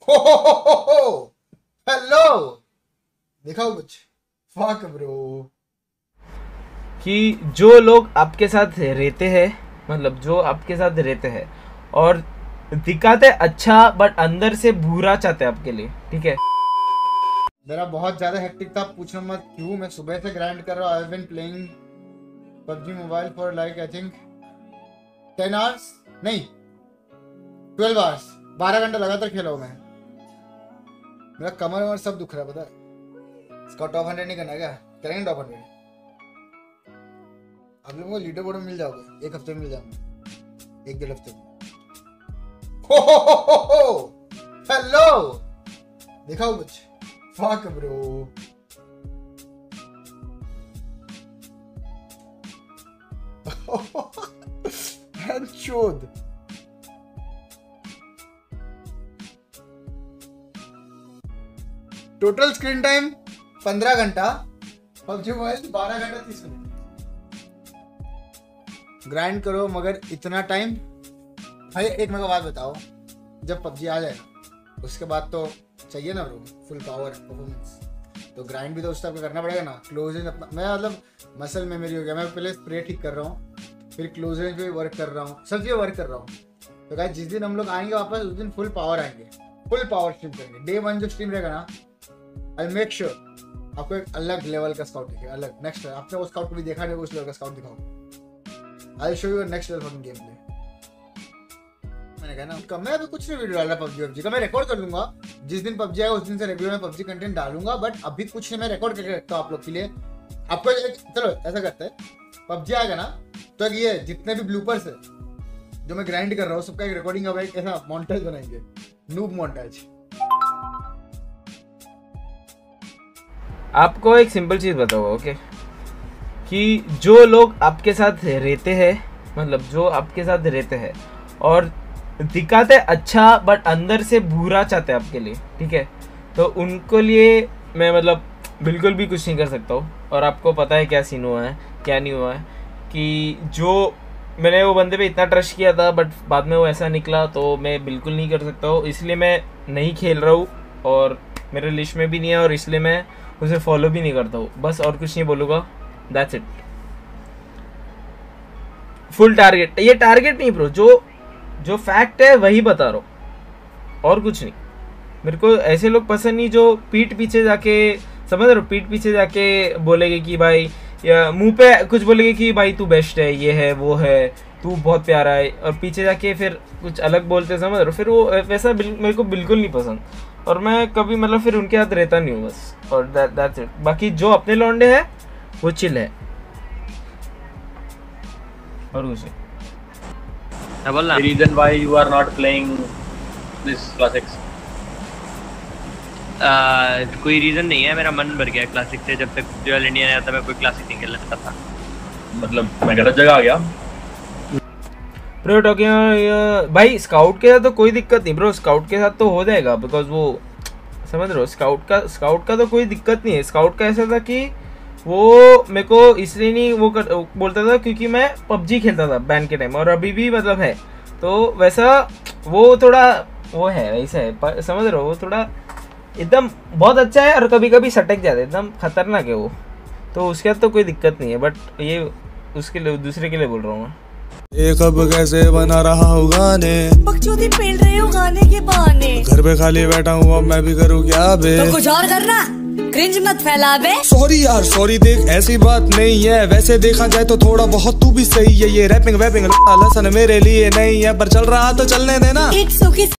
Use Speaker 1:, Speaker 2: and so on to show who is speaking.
Speaker 1: Hello, दिखाओ कुछ। Fuck bro.
Speaker 2: कि जो लोग आपके साथ रहते हैं, मतलब जो आपके साथ रहते हैं और दिखाते अच्छा बट अंदर से बुरा चाहते हैं आपके लिए, ठीक है।
Speaker 1: मेरा बहुत ज्यादा हेक्टिक था, पूछना मत क्यों। मैं सुबह से ग्राइंड कर रहा हूँ। I have been playing PUBG mobile for like I think 10 hours, नहीं 12 आवर्स, 12 घंटे लगातार खेला हूँ मैं। मेरा कमर वमर सब दुख रहा है, पता है। इसका टॉप 100 नहीं करना है क्या? करेंगे टॉप 100। आप लोगों को लीडर बोर्ड में मिल जाओगे, एक हफ्ते में मिल जाऊंगा, 1-1.5 हफ्ते में। हेलो, दिखाओ कुछ। Fuck bro. चोद। टोटल स्क्रीन टाइम 15 घंटा, PUBG मोबाइल 12 घंटा 30 मिनट। ग्राइंड करो मगर इतना टाइम। भाई एक मेरे को बात बताओ, जब PUBG आ जाएगा उसके बाद तो चाहिए ना ब्रो फुल पावर परफॉर्मेंस, तो ग्राइंड भी तो उस टाइप का करना पड़ेगा ना। क्लोज रेंज अपना, मैं मतलब मसल मेमोरी हो गया। मैं पहले स्प्रे ठीक कर रहा हूँ, फिर क्लोज रेंज पे वर्क कर रहा हूँ, सब चीज़ वर्क कर रहा हूँ। तो गाइस जिस दिन हम लोग आएंगे वापस, उस दिन फुल पावर आएंगे, फुल पावर स्ट्रीम करेंगे। डे 1 जो स्ट्रीम रहेगा ना, आई मेक श्योर आपको एक अलग लेवल का स्काउट दिखेगा, अलग नेक्स्ट। आपने वो स्काउट को भी देखा नहीं, उस लेवल का स्काउट दिखाओ। I show you next level gameplay. मैंने कहा ना, मैं अभी कुछ नहीं वीडियो डाल रहा PUBG का। मैं रिकॉर्ड कर लूंगा, जिस दिन PUBG आएगा उस दिन से रेगुलर में PUBG कंटेंट डालूंगा, बट अभी कुछ नहीं। मैं रिकॉर्ड करके रखता हूँ आप लोग के लिए। आपको चलो ऐसा करते हैं, PUBG आएगा ना तो ये जितने भी ब्लूपर्स है जो मैं ग्राइंड कर रहा हूँ, सबका एक रिकॉर्डिंग का एक ऐसा मॉन्टेज बनाएंगे, नूब मॉन्टेज।
Speaker 2: आपको एक सिंपल चीज बताऊंगा, ओके, कि जो लोग आपके साथ रहते हैं, मतलब जो आपके साथ रहते हैं और दिखाते अच्छा बट अंदर से बुरा चाहते हैं आपके लिए, ठीक है, तो उनको लिए मैं मतलब बिल्कुल भी कुछ नहीं कर सकता हूँ। और आपको पता है क्या सीन हुआ है, क्या नहीं हुआ है, कि जो मैंने वो बंदे पे इतना ट्रस्ट किया था बट बाद में वो ऐसा निकला, तो मैं बिल्कुल नहीं कर सकता हूँ। इसलिए मैं नहीं खेल रहा हूँ और मेरे लिस्ट में भी नहीं है, और इसलिए मैं उसे फॉलो भी नहीं करता हूँ। बस और कुछ नहीं बोलूँगा, दैट्स इट। फुल टारगेट, ये टारगेट नहीं ब्रो, जो फैक्ट है वही बता रहा हूँ और कुछ नहीं। मेरे को ऐसे लोग पसंद नहीं जो पीठ पीछे जाके, समझ रहे हो, पीठ पीछे जाके बोलेंगे कि भाई, या मुंह पे कुछ बोलेंगे कि भाई तू बेस्ट है, ये है वो है, तू बहुत प्यारा है, और पीछे जाके फिर कुछ अलग बोलते, समझ रहे हो। फिर वो वैसा मेरे को बिल्कुल नहीं पसंद, और मैं कभी मतलब फिर उनके हाथ रहता नहीं हूँ बस, और दैट्स इट। बाकी जो अपने लौंडे हैं वो चिल है और कुछ नहीं।
Speaker 3: The reason why you are not playing this classics?
Speaker 4: कोई रीजन नहीं है, मेरा मन भर गया क्लासिक से। जब तक ड्यूअल इंडिया आया था मैं कोई क्लासिक नहीं खेल सकता था,
Speaker 3: मतलब मैं गलत जगह आ गया।
Speaker 2: ब्रो टॉकिंग भाई, स्काउट के साथ तो कोई दिक्कत नहीं ब्रो, स्काउट के साथ तो हो जाएगा, बिकॉज वो समझ रहे हो, स्काउट का तो कोई दिक्कत नहीं है। स्काउट का ऐसा था कि वो मेरे को इसलिए नहीं वो बोलता था क्योंकि मैं PUBG खेलता था बैन के टाइम, और अभी भी मतलब है, तो वैसा वो थोड़ा वो है, वैसा है, समझ रहे हो, वो थोड़ा एकदम बहुत अच्छा है और कभी कभी सटक जाता है, एकदम खतरनाक है वो, तो उसके बाद तो कोई दिक्कत नहीं है। बट ये उसके लिए, दूसरे के लिए बोल रहा हूँ मैं।
Speaker 5: एक अब कैसे बना रहा हूँ गाने,
Speaker 6: बकचोदी पेल रहे हो गाने के बहाने,
Speaker 5: घर पे खाली बैठा हूँ अब मैं भी करूँ क्या बे,
Speaker 6: तो कुछ और करना, क्रिंज मत फैला बे।
Speaker 5: सॉरी यार सॉरी, देख ऐसी बात नहीं है, वैसे देखा जाए तो थोड़ा बहुत तू भी सही है। ये रैपिंग वैपिंग लसन मेरे लिए नहीं है, पर चल रहा तो चलने देना।
Speaker 6: एक सूखी